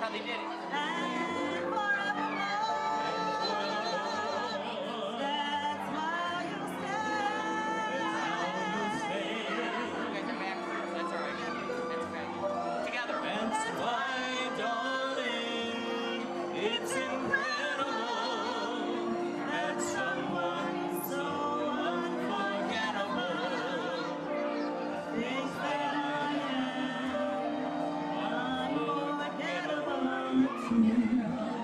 how they did it. And forevermore, that's how you'll stay. You guys are backwards. That's alright. That's okay. Together. That's why, darling, it's incredible that someone so unforgettable thinks that I am unforgettable too.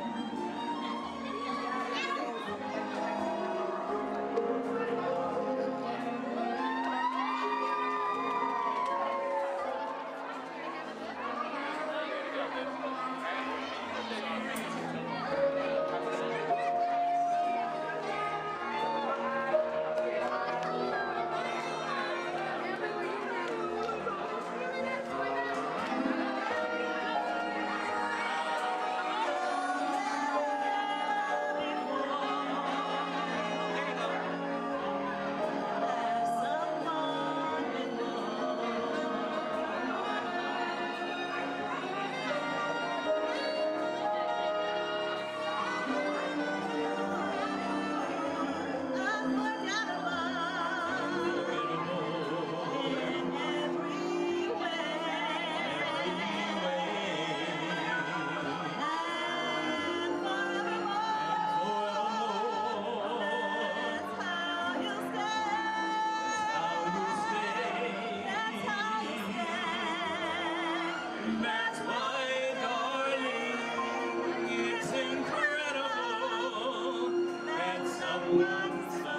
That's why, darling, it's incredible that someone so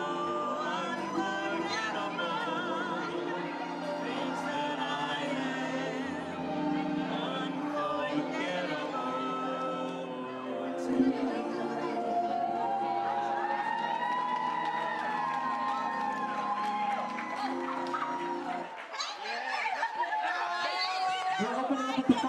unforgettable thinks that I am unforgettable too.